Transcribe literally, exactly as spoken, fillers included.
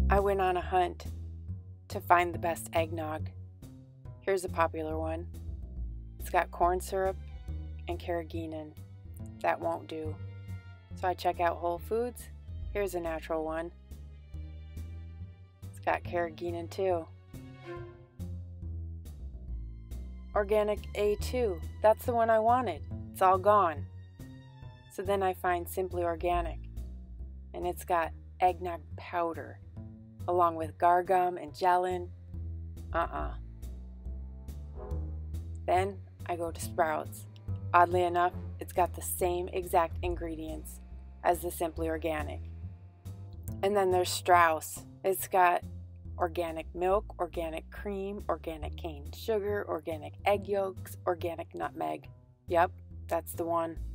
I went on a hunt to find the best eggnog. Here's a popular one. It's got corn syrup and carrageenan. That won't do. So I check out Whole Foods. Here's a natural one. It's got carrageenan too. Organic A two. That's the one I wanted. It's all gone. So then I find Simply Organic, and it's got eggnog powder along with gar gum and gelin. Uh-uh. Then I go to Sprouts. Oddly enough, it's got the same exact ingredients as the Simply Organic. And then there's Strauss. It's got organic milk, organic cream, organic cane sugar, organic egg yolks, organic nutmeg. Yep, that's the one.